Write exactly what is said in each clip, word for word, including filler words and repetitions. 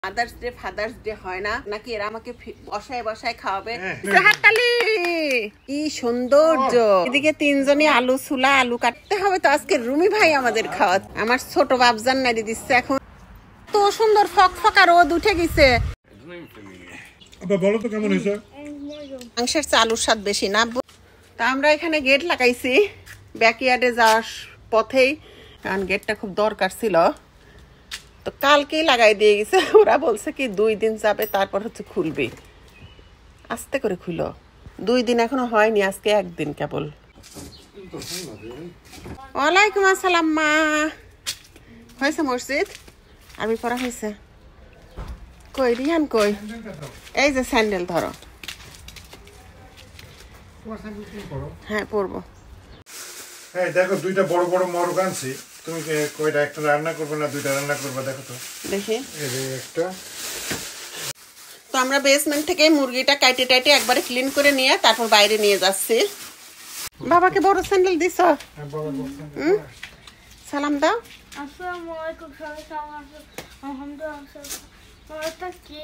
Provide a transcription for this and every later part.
Mother's day father's day হয় না নাকি এরা আমাকে বসায় বসায় খাওয়াবে? হাততালি! কি সৌন্দর্য! এদিকে তিনজনই আলু ছুলা আলু কাটতে হবে তো আজকে রুমি ভাই আমাদের খাওয়াত। আমার ছোট বাবজান নাড়ি দিচ্ছে এখন। তো সুন্দর ফকফকা রোদ উঠে গেছে। বলো তো কেমন হয়েছে? মাংসের চেয়ে আলুর স্বাদ বেশি না। তা আমরা এখানে গেট লাগাইছি ব্যাকইয়ার্ডে যাওয়ার পথেই, কারণ গেটটা খুব দরকার ছিল। তো কালকেই লাগাই দিয়ে গেছে। ওরা বলছে কি দুই দিন যাবে তারপর হচ্ছে খুলবে। আস্তে করে খুলো, দুই দিন এখনো হয়নি, আজকে একদিন কেবল। ওয়ালাইকুম আসসালাম মা। হয়েছে মসজিদ? আমি পড়া হয়েছে। কই রিহান কই? এই যে স্যান্ডেল ধরো। হ্যাঁ পরবো। হ্যাঁ দেখো দুইটা বড় বড় মরক আনছি। তুমি কয়টা একটা রান্না করবে না দুইটা রান্না করবে? দেখো তো দেখি। এই যে একটা। তো আমরা বেসমেন্ট থেকে মুরগিটা কাটে টাইটে একবারে ক্লিন করে নিয়ে তারপর বাইরে নিয়ে যাচ্ছি। বাবাকে বড় স্যান্ডেল দিছ? হ্যাঁ বাবা বলছেন। সালাম দাও। আসসালামু আলাইকুম সবাই কেমন আছেন? আলহামদুলিল্লাহ। ওটা কি?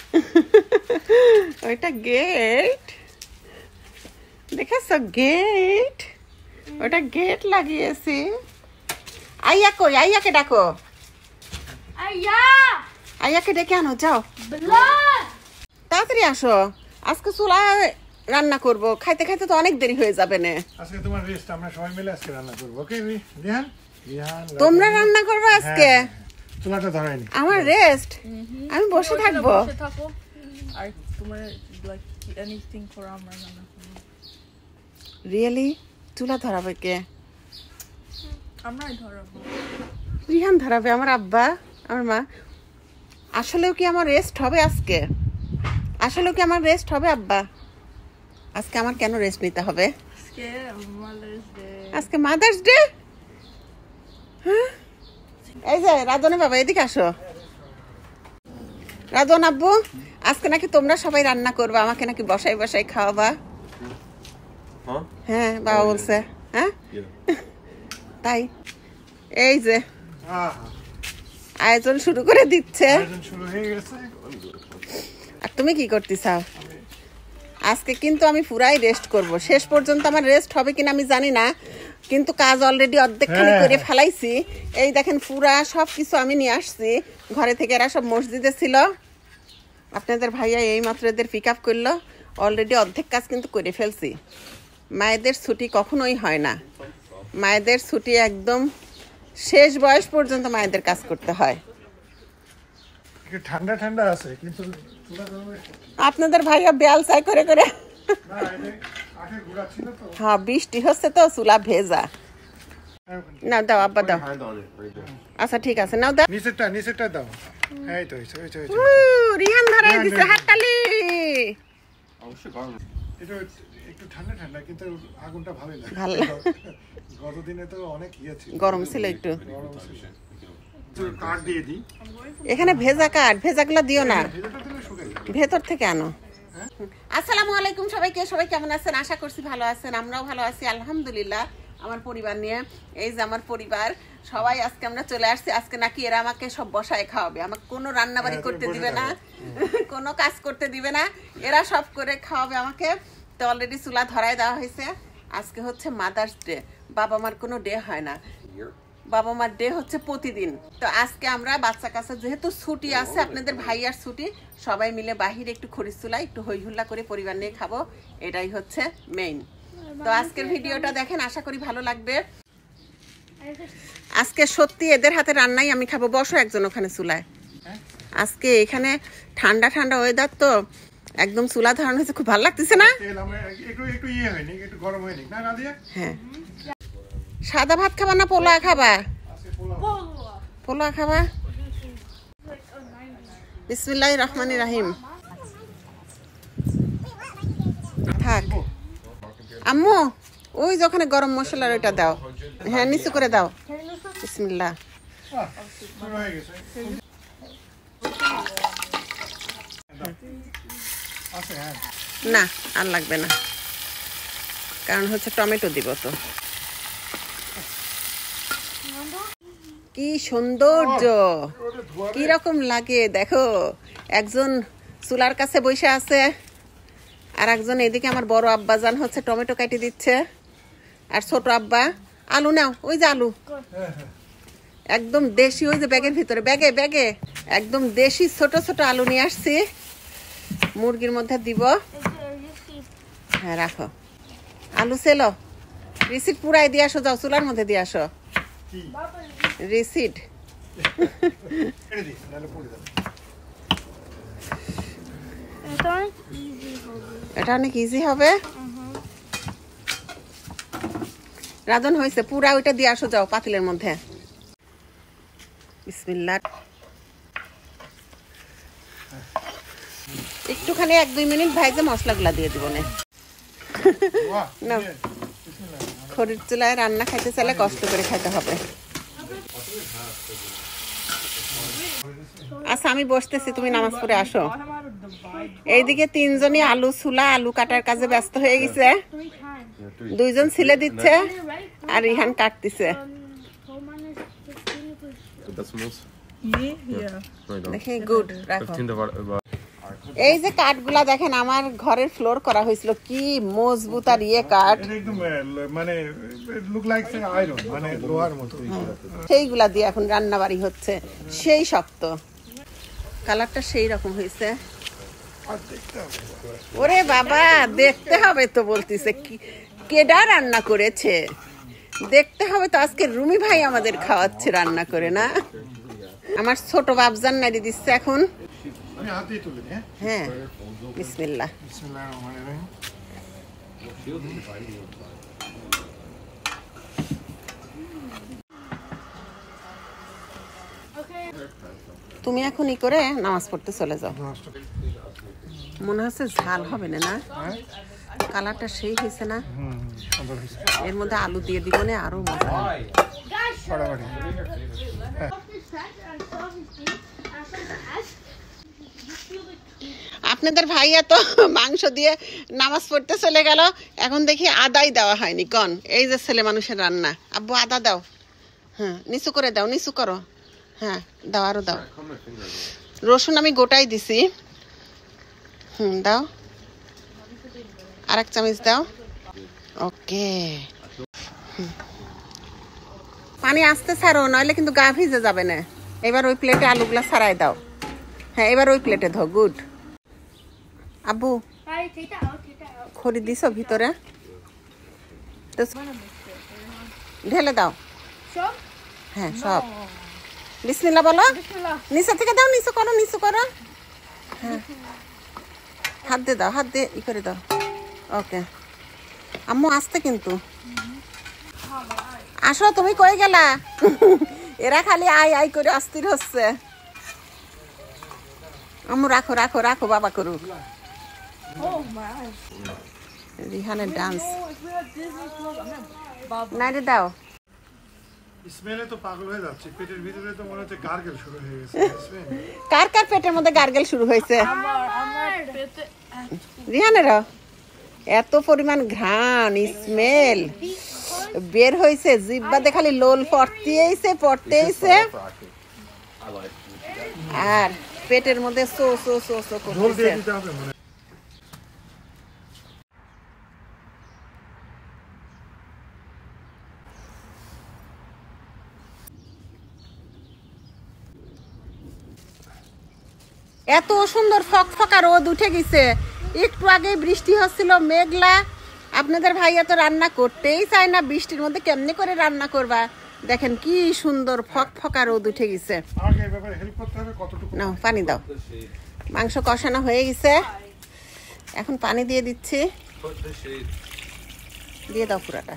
ওইটা গেট। দেখেছ গেট? ওটা গেট লাগিয়েছি। আইয়া কই? আইয়াকে ডাকো। আইয়া! আইয়াকে ডেকে আনো যাও। ব্লাড! তাড়াতাড়ি আসো, আজকে চুলায় রান্না করব। খাইতে খাইতে তো অনেক দেরি হয়ে যাবে না। আজকে তোমার রেস্ট, আমরা সবাই মিলে আজকে রান্না করব। ওকে রিহান? রিহান তোমরা রান্না করবে আজকে? চুলাটা ধরাইনি। আমার রেস্ট, আমি বসে থাকবো। বসে থাকো আর তোমার লাইক এনিথিং ফর আমরা রান্না করব। রিয়েলি? চুলা ধরাবে কে? আমরাই ধরাবো। রিহান ধরাবে? আমার আব্বা, আমার মা? আসলেও কি আমার রেস্ট হবে আজকে? আসলেও কি আমার রেস্ট হবে আব্বা? আজকে আমার কেন রেস্ট নিতে হবে? আজকে মাদার্স ডে। আজকে মাদার্স ডে? হ্যাঁ, এই যে রাজনের বাবা এদিকে আসো। রাজন আব্বু, আজকে নাকি তোমরা সবাই রান্না করবা, আমাকে নাকি বসাই বসাই খাওয়াবা। হ্যাঁ বাবা বলছে। হ্যাঁ তাই এই যে আয়োজন শুরু করে দিচ্ছে। আয়োজন শুরু হয়ে গেছে। আর তুমি কি করতে চাও? আজকে কিন্তু আমি পুরাই রেস্ট করব। শেষ পর্যন্ত আমার রেস্ট হবে কিনা আমি জানি না, কিন্তু কাজ অলরেডি অর্ধেকখানি করে ফেলাইছি। এই দেখেন পুরা সব কিছু আমি নিয়ে আসছি ঘরে থেকে। এরা সব মসজিদে ছিল, আপনাদের ভাইয়া এই মাত্র এদের পিক আপ করলো। অলরেডি অর্ধেক কাজ কিন্তু করে ফেলছি। মায়েদের ছুটি কখনোই হয় না, মায়েদের ছুটি একদম শেষ বয়স পর্যন্ত মায়েদের কাজ করতে হয়। একটু ঠান্ডা ঠান্ডা আছে কিন্তু আপনাদের ভাইয়া বেয়াল চাই করে করে। না এই আগে ঘোরা ছিল তো। হ্যাঁ বৃষ্টি হচ্ছে তো চুলা ভেজা। নাও দাও আব্বা দাও। আচ্ছা ঠিক আছে নাও দাও। নিচেরটা নিচেরটা দাও। এই তো হইছে হইছে হইছে। উ রিহান ধরাই দিছে, হাততালি। এটা একটু ঠান্ডা ঠান্ডা কিন্তু আগুনটা ভালো লাগে। ভালো গতদিনে তো অনেক ইয়ে ছিল, গরম ছিল একটু। গরম ছিল। তো কাট দিয়ে দিই। এখানে ভেজা কাঠ, ভেজাগুলো দিও না, ভেতরটা দিলে শুকাই যাবে। ভেতর থেকে আনো। আসসালামু আলাইকুম সবাইকে। সবাই কেমন আছেন? আশা করছি ভালো আছেন। আমরাও ভালো আছি আলহামদুলিল্লাহ। আমার পরিবার নিয়ে, এই যে আমার পরিবার সবাই আজকে আমরা চলে আসছি। আজকে নাকি এরা আমাকে সব বসায় খাওয়াবে, আমাকে কোনো রান্না বাড়ি করতে দিবে না, কোনো কাজ করতে দিবে না, এরা সব করে খাওয়াবে আমাকে। তো অলরেডি চুলা ধরাই দেওয়া হয়েছে। আজকে হচ্ছে মাদার্স ডে। বাবা মার কোনো ডে হয় না, বাবা মার ডে হচ্ছে প্রতিদিন। তো আজকে আমরা বাচ্চা কাচ্চা যেহেতু ছুটি আছে, আপনাদের ভাইয়ার ছুটি, সবাই মিলে বাহিরে একটু খরিচ চুলা একটু হই হুল্লা করে পরিবার নিয়ে খাবো, এটাই হচ্ছে মেইন। তো আজকের ভিডিওটা দেখেন, আশা করি ভালো লাগবে। আজকে সত্যি এদের হাতে রান্নাই আমি খাবো। বসো একজন ওখানে চুলায়। আজকে এখানে ঠান্ডা ঠান্ডা ওয়েদার তো একদম চুলা ধরানো হয়েছে, খুব ভালো লাগতেছে না? তেল আমরা একটু একটু ইয়ে হয়নি, একটু গরম হয়নি না নাদিয়া? হ্যাঁ। সাদা ভাত খাবা না পোলা খাবা? আজকে পোলাও। পোলা খাবা। বিসমিল্লাহির রহমানির রহিম। থাক আম্মু, ওই যখন গরম মশলার ওইটা দাও। হ্যাঁ নিচু করে দাও। বিসমিল্লাহ। আহ, শুরু হয়ে গেছে। আছে হ্যাঁ। না আর লাগবে না, কারণ হচ্ছে টমেটো দিব তো। কি সৌন্দর্য! কি রকম লাগে দেখো, একজন চুলার কাছে বসে আছে আর একজন এদিকে আমার বড় আব্বাজান হচ্ছে টমেটো কাটি দিচ্ছে, আর ছোট আব্বা আলু নাও, ওই যে আলু একদম দেশি, ওই যে ব্যাগের ভিতরে, ব্যাগে ব্যাগে একদম দেশি ছোট ছোট আলু নিয়ে আসছি, মুরগির মধ্যে দিব। হ্যাঁ রাখো, আলু সেলো, রিসিট পুরাই দিয়ে আসো, যাও চুলার মধ্যে দিয়ে আসো রিসিট। এটা অনেক ইজি হবে। রাধন হয়েছে, পুরা ওইটা দিয়ে আসো, যাও পাতিলের মধ্যে। বিসমিল্লাহ, একটুখানি এক দুই মিনিট ভাইজে মশলাগুলা দিয়ে দিব না। না, খড়ির চুলায় রান্না খাইতে চাইলে কষ্ট করে খাইতে হবে। আচ্ছা আমি বসতেছি, তুমি নামাজ পড়ে আসো। এইদিকে তিনজনই আলু ছুলা আলু কাটার কাজে ব্যস্ত হয়ে গেছে, দুইজন ছিলে দিচ্ছে আর রিহান কাটতেছে। দেখি গুড রাখো। এই যে কাঠগুলা দেখেন, আমার ঘরের ফ্লোর করা হয়েছিল, কি মজবুত আর ইয়ে কাঠ, মানে লুক লাইক আয়রন, মানে লোহার মতো। সেইগুলা দিয়ে এখন রান্না বাড়ি হচ্ছে, সেই শক্ত, কালারটা সেই রকম হয়েছে। ওরে বাবা, দেখতে হবে তো, বলতেছে কেডা রান্না করেছে, দেখতে হবে তো। আজকে রুমি ভাই আমাদের খাওয়াচ্ছে রান্না করে, না আমার ছোট বাবজান নাড়ি দিচ্ছে এখন। হ্যাঁ বিসমিল্লাহ। তুমি এখন ই করে নামাজ পড়তে চলে যাও। মনে হচ্ছে ঝাল হবে না, না কালারটা সেই হয়েছে না, এর মধ্যে আলু দিয়ে দিব না, আরো মজা হবে। আপনাদের ভাইয়া তো মাংস দিয়ে নামাজ পড়তে চলে গেল, এখন দেখি আদাই দেওয়া হয়নি। কন এই যে ছেলে মানুষের রান্না, আব্বু আদা দাও, হ্যাঁ নিচু করে দাও, নিচু করো, হ্যাঁ দাও, আরো দাও। রসুন আমি গোটাই দিছি, হুম দাও, আর এক চামচ দাও। ওকে, পানি আসতে ছাড়ো, নইলে কিন্তু গা ভিজে যাবে না। এবার ওই প্লেটে আলুগুলা ছাড়াই দাও। হ্যাঁ এবার ওই প্লেটে দাও, গুড। আব্বু খড়ি দিছ ভিতরে, ঢেলে দাও। হ্যাঁ সব, বিসমিল্লাহ বলো, নিচে থেকে দাও, নিচু করো, নিচু করো, হ্যাঁ হাত দিয়ে দাও, হাত দিয়ে ই করে দাও। ওকে আম্মু আসতে কিন্তু, আসো, তুমি কই গেলা? এরা খালি আই আই করে অস্থির হচ্ছে। আম্মু রাখো রাখো রাখো, বাবা করুক। রিহানের ডান্স নাইরে দাও। স্মেলে তো পাগল হয়ে যাচ্ছে, পেটের ভিতরে তো মনে হচ্ছে গার্গেল শুরু হয়ে গেছে। কার কার পেটের মধ্যে গার্গেল শুরু হয়েছে? রিহানেরও এত পরিমাণ ঘ্রাণ স্মেল বের হয়েছে, জিব্বাতে খালি লোল পড়তেইছে পড়তেইছে, আর পেটের মধ্যে সো সো সো সো করতেছে। এত সুন্দর ফকফকা রোদ উঠে গেছে, একটু আগে বৃষ্টি হচ্ছিল মেঘলা। আপনাদের ভাইয়া তো রান্না করতেই চায় না, বৃষ্টির মধ্যে কেমনে করে রান্না করবা? দেখেন কি সুন্দর ফকফকা রোদ উঠে গেছে। নাও পানি দাও, মাংস কষানো হয়ে গেছে, এখন পানি দিয়ে দিচ্ছি, দিয়ে দাও পুরাটা।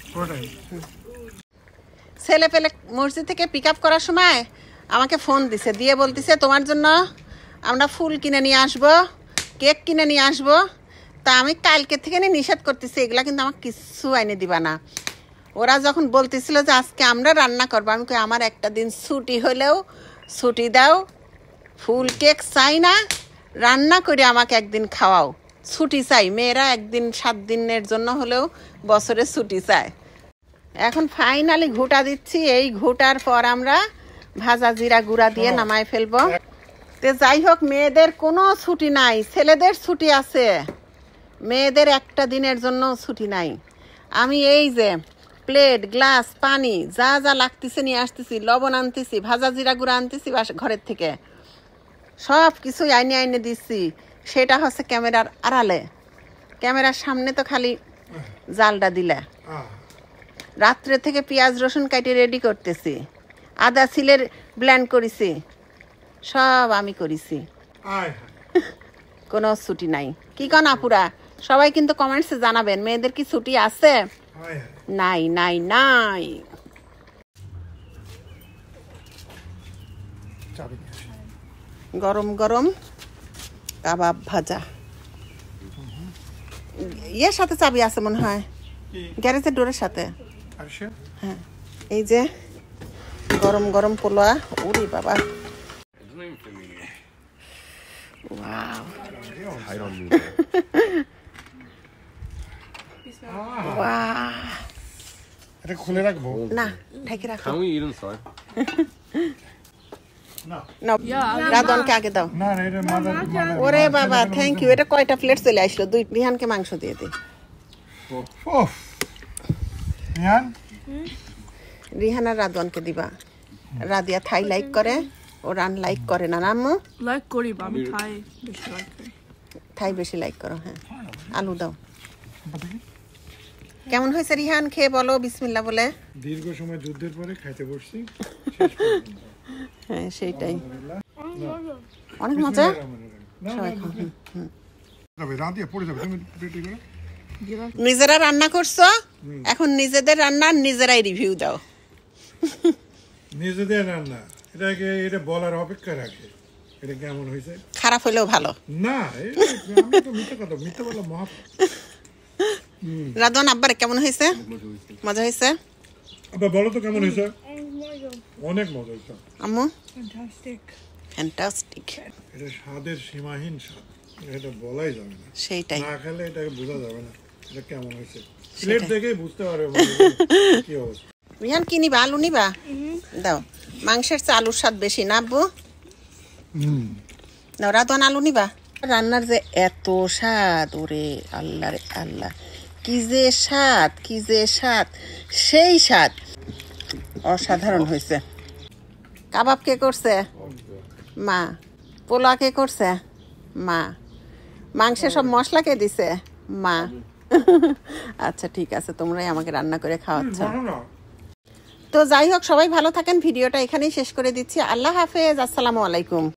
ছেলে পেলে মসজিদ থেকে পিক আপ করার সময় আমাকে ফোন দিছে, দিয়ে বলতেছে তোমার জন্য আমরা ফুল কিনে নিয়ে আসবো, কেক কিনে নিয়ে আসবো। তা আমি কালকে থেকে নিষেধ করতেছি, এগুলা কিন্তু আমাকে কিছু আইনে দিবা না। ওরা যখন বলতেছিল যে আজকে আমরা রান্না করবো, আমি কই আমার একটা দিন ছুটি হলেও ছুটি দাও, ফুল কেক চাই না, রান্না করে আমাকে একদিন খাওয়াও, ছুটি চাই। মেয়েরা একদিন সাত দিনের জন্য হলেও বছরে ছুটি চায়। এখন ফাইনালি ঘুটা দিচ্ছি, এই ঘুটার পর আমরা ভাজা জিরা গুঁড়া দিয়ে নামায় ফেলবো। তে যাই হোক, মেয়েদের কোনো ছুটি নাই, ছেলেদের ছুটি আছে, মেয়েদের একটা দিনের জন্য ছুটি নাই। আমি এই যে প্লেট, গ্লাস, পানি যা যা লাগতেছে নিয়ে আসতেছি, লবণ আনতেছি, ভাজা জিরা গুঁড়া আনতেছি বাসা ঘরের থেকে, সব কিছুই আইনে আইনে দিচ্ছি। সেটা হচ্ছে ক্যামেরার আড়ালে, ক্যামেরার সামনে তো খালি জালটা দিলে। রাত্রে থেকে পেঁয়াজ রসুন কাটে রেডি করতেছি, আদা সিলের ব্ল্যান্ড করেছি, সব আমি করেছি, কোনো ছুটি নাই। কি কন আপুরা? সবাই কিন্তু কমেন্টসে জানাবেন মেয়েদের কি ছুটি আছে? নাই নাই নাই। গরম গরম কাবাব ভাজা, ইয়ের সাথে চাবি আছে মনে হয়, গ্যারেজের ডোরের সাথে। হ্যাঁ, এই যে গরম গরম পোলা। ওরে বাবা, ওয়াও ওয়াও। এটা খুলে রাখবো না, ঢেকে রাখো। Can we eat inside? না না, রাধনকে আগে দাও। না না, এটা মাদার মাদার ওরে বাবা, থ্যাংক ইউ। এটা কয়টা প্লেট চলে আসলো? দুই। রিহানকে মাংস দিয়ে দে। ওফ রিহান, রিহান আর রাধনকে দিবা। রাদিয়া থাই লাইক করে, ও রান লাইক করে না। আম্মু লাইক করি বা আমি খাই বেশি লাইক করি। থাই বেশি লাইক করো। হ্যাঁ, আলু দাও। কেমন হয়েছে রিহান? খেয়ে বলো বিসমিল্লাহ বলে। দীর্ঘ সময় যুদ্ধের পরে খাইতে বসছি। হ্যাঁ, সেইটাই অনেক মজা। সবাই খাও। রাধিয়া পড়ে যাবে, তুমি পেটি করো। নিজেরা রান্না করছো, এখন নিজেদের রান্নার নিজেরাই রিভিউ দাও। নিজেদের রান্না এটাকে এটা বলার অপেক্ষা রাখে এটা কেমন হয়েছে। খারাপ হলেও ভালো না, এটা আমি তো মিথ্যা কথা, মিথ্যা বলা মহা। রাধন আব্বার কেমন হয়েছে? মজা হয়েছে? আবার বলো তো কেমন হয়েছে? অনেক মজা হয়েছে আম্মু। ফ্যান্টাস্টিক। ফ্যান্টাস্টিক। এটা স্বাদের সীমাহীন স্বাদ, এটা বলাই যাবে না। সেইটাই। না খেলে এটাকে বোঝা যাবে না এটা কেমন হয়েছে। প্লেট দেখেই বুঝতে পারবে কি অবস্থা। রিহান কি নিবা? আলু নিবা? দাও। মাংসের চেয়ে আলুর স্বাদ বেশি না আব্বু? দাও। রাধন আলু নিবা? রান্নার যে এত স্বাদ, ওরে আল্লাহ রে আল্লাহ, কি যে স্বাদ, কি যে স্বাদ, সেই স্বাদ অসাধারণ হয়েছে। কাবাব কে করছে? মা। পোলা কে করছে? মা। মাংসে সব মশলা কে দিছে? মা। আচ্ছা ঠিক আছে, তোমরাই আমাকে রান্না করে খাওয়াচ্ছ। তো যাই হোক, সবাই ভালো থাকেন। ভিডিওটা এখানেই শেষ করে দিচ্ছি। আল্লাহ হাফেজ, আসসালামু আলাইকুম।